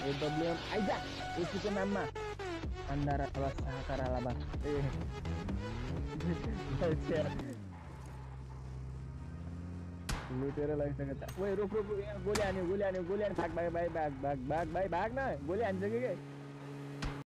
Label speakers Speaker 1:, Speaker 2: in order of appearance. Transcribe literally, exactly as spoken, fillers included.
Speaker 1: AWM आइजा यसको नाममा अन्धारा अब साकारा लाबा ए लुटेर लगिसक्यो त ओए रुक रुक यहाँ गोली हान्यो गोली हान्यो गोली हान्यो भाग भाग भाइ भाग भाग भाग भाइ भाग न गोली हान्छ कि के